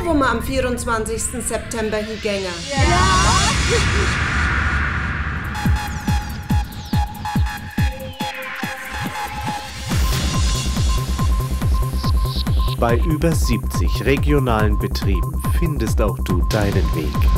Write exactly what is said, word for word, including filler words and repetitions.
wo wir am vierundzwanzigsten September hingängen. Ja! Bei über siebzig regionalen Betrieben findest auch du deinen Weg.